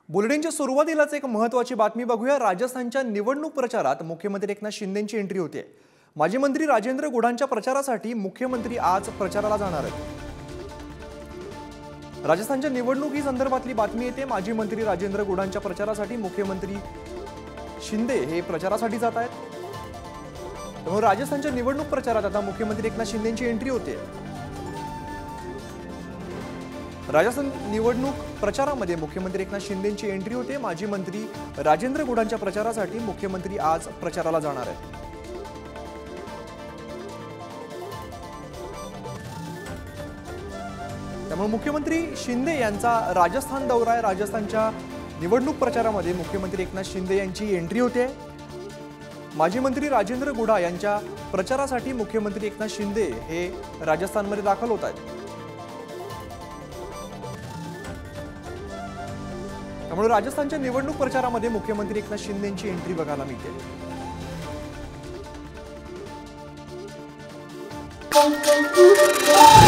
बुलेटिनच्या सुरुवातीलाच एक महत्त्वाची बातमी बघूया। राजस्थानच्या निवडणूक प्रचारात मुख्यमंत्री एकनाथ शिंदेंची एंट्री होते। माजी मंत्री राजेंद्र गुढांच्या प्रचारासाठी मुख्यमंत्री आज प्रचाराला जाणार आहेत। राजस्थानच्या निवडणुकी संदर्भातली बातमी येते। माजी मंत्री राजेंद्र गुढांच्या प्रचारासाठी मुख्यमंत्री शिंदे हे प्रचारासाठी जात आहेत। त्यामुळे राजस्थानच्या निवडणूक प्रचारात आता मुख्यमंत्री एकनाथ शिंदेंची एंट्री होते। राजस्थान निवडणूक प्रचारामध्ये मुख्यमंत्री एकनाथ शिंदेंची एंट्री होते। माजी मंत्री राजेंद्र गुढांच्या प्रचारासाठी मुख्यमंत्री आज प्रचाराला जाणार आहेत। त्यामुळे मुख्यमंत्री शिंदे यांचा राजस्थान दौरा आहे। राजस्थानच्या निवडणूक प्रचारामध्ये मुख्यमंत्री एकनाथ शिंदे यांची एंट्री होते। माजी मंत्री राजेंद्र गुढा यांच्या प्रचारासाठी मुख्यमंत्री एकनाथ शिंदे हे राजस्थानमध्ये दाखल होत आहेत। त्यामुळे राजस्थानच्या निवडणूक प्रचारामध्ये मुख्यमंत्री एकनाथ शिंदेंची एंट्री बघायला मिळते।